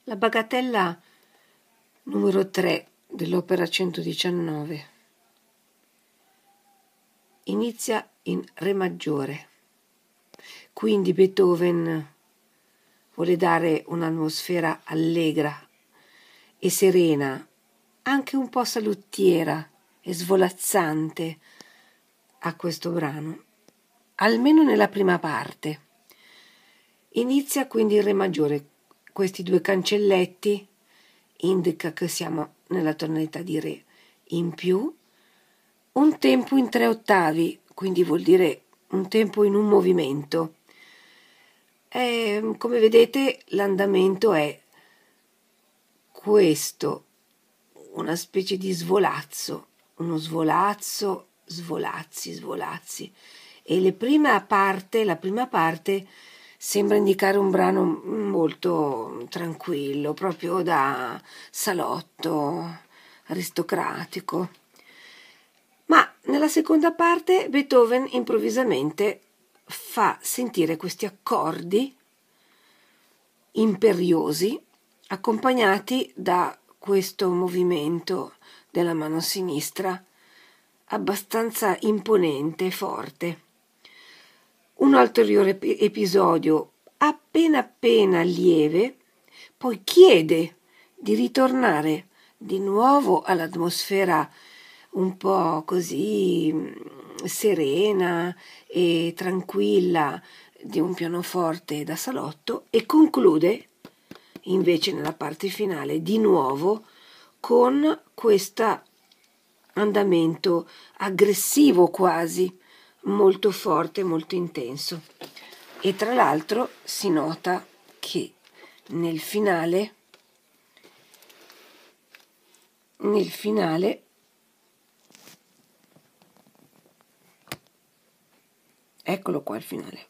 La bagatella numero 3 dell'opera 119 inizia in Re maggiore, quindi Beethoven vuole dare un'atmosfera allegra e serena, anche un po' saluttiera e svolazzante a questo brano, almeno nella prima parte. Inizia quindi il Re maggiore. Questi due cancelletti indica che siamo nella tonalità di Re. In più, un tempo in 3 ottavi, quindi vuol dire un tempo in un movimento. Come vedete, l'andamento è questo, una specie di svolazzo, uno svolazzo, svolazzi, svolazzi. E la prima parte sembra indicare un brano molto tranquillo, proprio da salotto aristocratico. Ma nella seconda parte Beethoven improvvisamente fa sentire questi accordi imperiosi accompagnati da questo movimento della mano sinistra abbastanza imponente e forte. Un ulteriore episodio appena lieve poi chiede di ritornare di nuovo all'atmosfera un po' così serena e tranquilla di un pianoforte da salotto e conclude invece nella parte finale di nuovo con questo andamento aggressivo quasi, molto forte, molto intenso. E tra l'altro si nota che nel finale eccolo qua il finale,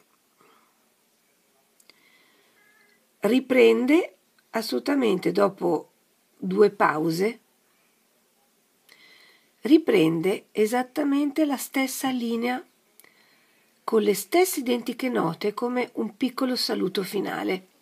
riprende assolutamente dopo 2 pause, riprende esattamente la stessa linea con le stesse identiche note come un piccolo saluto finale.